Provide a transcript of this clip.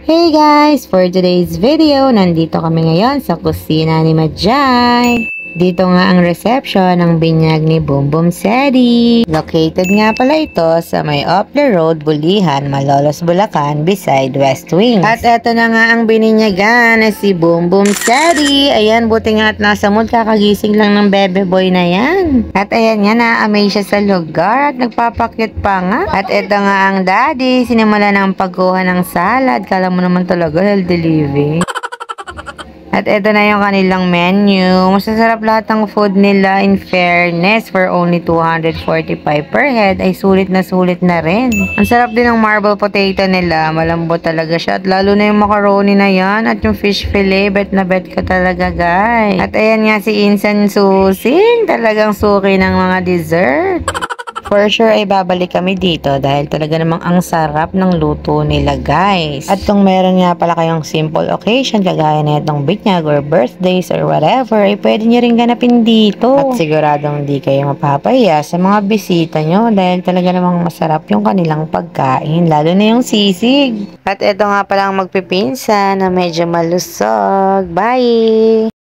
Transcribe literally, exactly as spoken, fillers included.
Hey guys! For today's video, nandito kami ngayon sa kusina ni Madjay. Dito nga ang reception ng binyag ni Boom Boom Sedi. Located nga pala ito sa may Opler Road, Bulihan, Malolos, Bulacan, beside West Wing. At eto na nga ang bininyagan na si Boom Boom Sedi. Ayan, buti nga at nasa mood, kakagising lang ng bebe boy na yan. At ayan nga, na-amaze siya sa lugar at nagpapakyut pa nga. At eto nga ang daddy, sinimula ng pagkuha ng salad. Kala mo naman talaga healthy living. At ito na yung kanilang menu. Masasarap lahat ng food nila, in fairness, for only two hundred forty-five per head ay sulit na sulit na rin. Ang sarap din ng marble potato nila, malambot talaga siya. At lalo na yung macaroni na yan at yung fish fillet, bet na bet ka talaga guys. At ayan nga si Insan Susing, talagang suki ng mga dessert. For sure ay babalik kami dito dahil talaga namang ang sarap ng luto nila guys. At kung meron nga pala kayong simple occasion kagaya na itong binyag or birthdays or whatever, ay pwede nyo rin ganapin dito. At siguradong di kayo mapapahiya sa mga bisita nyo dahil talaga namang masarap yung kanilang pagkain, lalo na yung sisig. At ito nga palang magpipinsa na medyo malusog. Bye!